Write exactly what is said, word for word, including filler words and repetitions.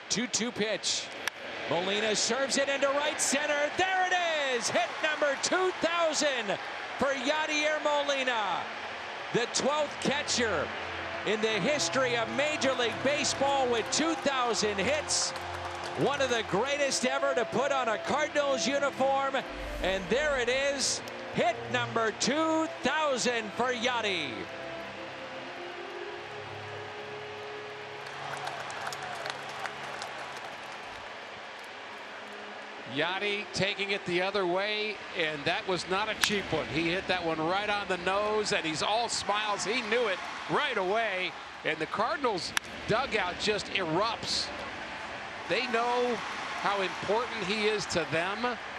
two two pitch. Molina serves it into right center. There it is. Hit number two thousand for Yadier Molina, the twelfth catcher in the history of Major League Baseball with two thousand hits. One of the greatest ever to put on a Cardinals uniform. And there it is. Hit number two thousand for Yadi. Yadi taking it the other way, and that was not a cheap one. He hit that one right on the nose, and he's all smiles. He knew it right away, and the Cardinals dugout just erupts. They know how important he is to them.